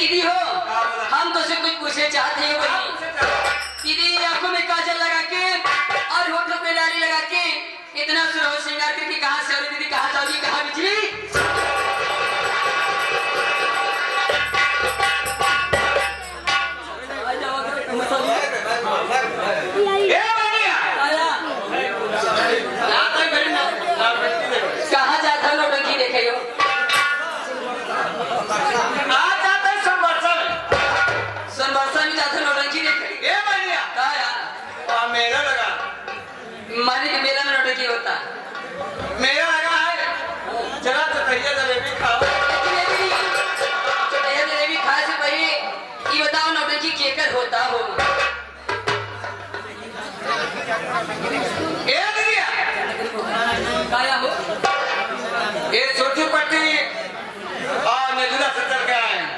दीदी हो, हम तो से कुछ पूछे चाहते हैं भाई। दीदी आंखों में काजल लगा के और होठों पे लाली लगा के इतना सुरह श्रृंगार करके कहाँ से और दीदी कहाँ जाओगी, कहाँ बिजली? कहाँ जाता नौटंकी देखे हो? मेला लगा मानी के मेला में नौटंकी होता मेला लगा है। चला चटैया जलेबी खाओ। चटैया जलेबी खाए से पहले ये बताओ नौटंकी केकर होता हो? ए दरिया काया हो? ये छोटी पट्टी और नेजुला से चल के आए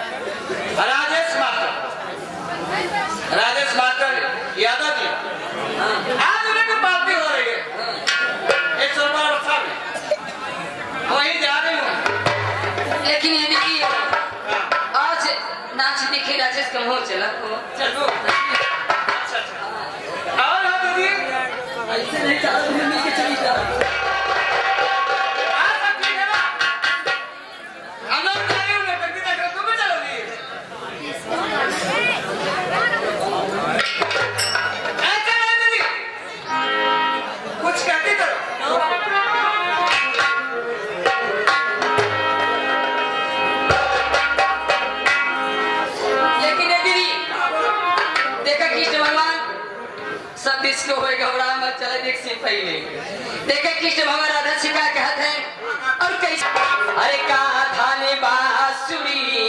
राजेश मास्टर यादव जी। आज उनकी पार्टी हो रही है एक सोमवार में, वहीं जा रही हूँ। लेकिन ये देखिए आज नाच दिखे राजेश कम हो चला चलो और दीदी ऐसे नहीं चला तुम्हें मिल के चली जाओ। इसको होए घबरा मत चले देख से पहले देखे कृष्ण भगवान राधा जी का कहते हैं और कैसे अरे कहा थाने बांसुरी